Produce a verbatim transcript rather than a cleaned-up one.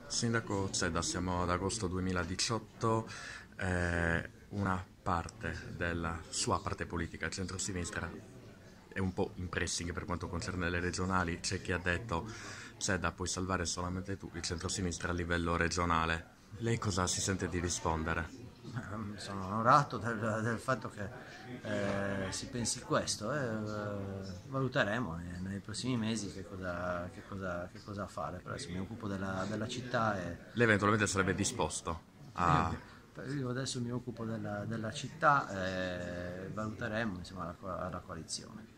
Sindaco Zedda, siamo ad agosto duemiladiciotto, eh, una parte della sua parte politica, il centrosinistra, è un po' in pressing per quanto concerne le regionali. C'è chi ha detto Zedda puoi salvare solamente tu il centrosinistra a livello regionale. Lei cosa si sente di rispondere? Ehm, Sono onorato del, del fatto che eh, si pensi questo e eh, valuteremo nei, nei prossimi mesi che cosa, che cosa- che cosa fare. Per adesso mi occupo della, della città e Lei eventualmente sarebbe disposto io, a... io adesso mi occupo della, della città e valuteremo insieme alla, co- alla coalizione.